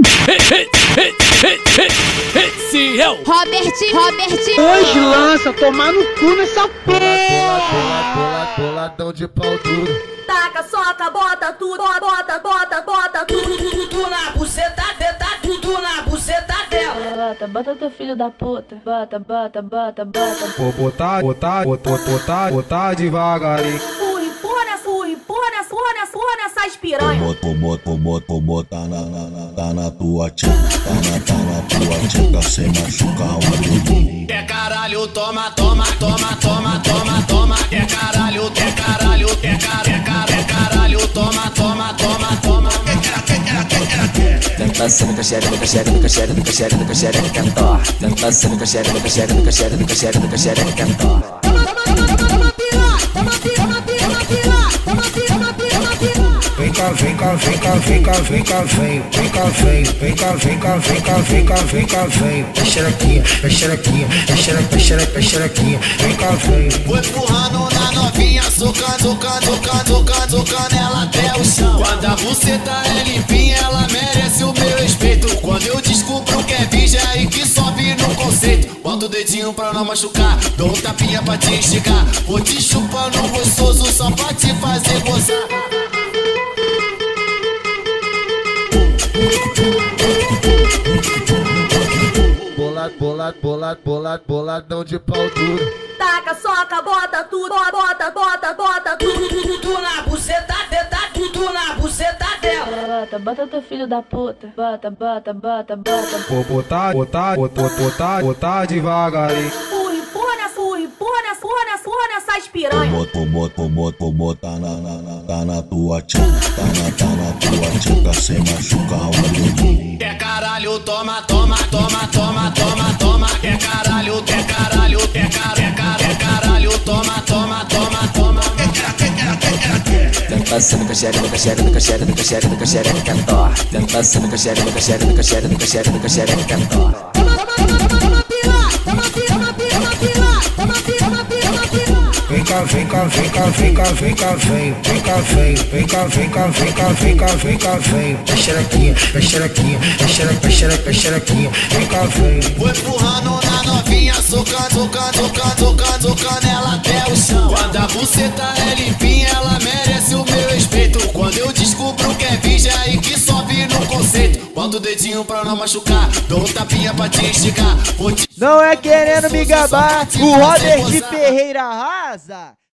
Esse é o Robert. Hoje lança, tomar no cu nessa porra. Boladão de pau duro. Taca, soca, bota tudo, bota tudo na buceta, tudo na buceta dela. Bota teu filho da puta. Bota. Vou botar devagarinho. Empurra nessas piranhas. Tá na tua tcheca, tá na tua tcheca, sem machucar o dedo. é caralho, toma. É caralho, toma. Tenta ser nunca xereca, cantor. Tenta ser nunca xereca, cantor. Vem cá, vem. Xerequinha. Vem cá, vem. Vou empurrando na novinha, tocando ela até o chão. Quando a buceta é limpinha, ela merece o meu respeito. Quando eu descubro que é virgem, é aí que sobe no conceito. Bota o dedinho pra não machucar, dou um tapinha pra te esticar. Vou te chupando gostoso só pra te fazer gozar. Boladão de pau duro. Taca, soca, bota tudo, bota tudo na buceta, tudo na buceta dela. Bota teu filho da puta. Bota. Vou botar devagarinho. Empurra nessas piranhas. Tá na tua tcheca, tá na tua tcheca, sem machucar o dedo. É caralho, toma. É caralho, toma. Tenta ser nunca xereca, cantor. Tenta ser nunca xereca, cantor. Vem cá, vem. Xerequinha. Vem cá, vem. Vou empurrando na novinha, tocando ela até o chão. Quando a buceta é limpinha, ela merece o meu respeito. Quando eu descubro que é virgem, é aí que sobe no conceito. Bota o dedinho pra não machucar, dou um tapinha pra te esticar. Não é querendo me gabar, o Robert Ferreira arrasa.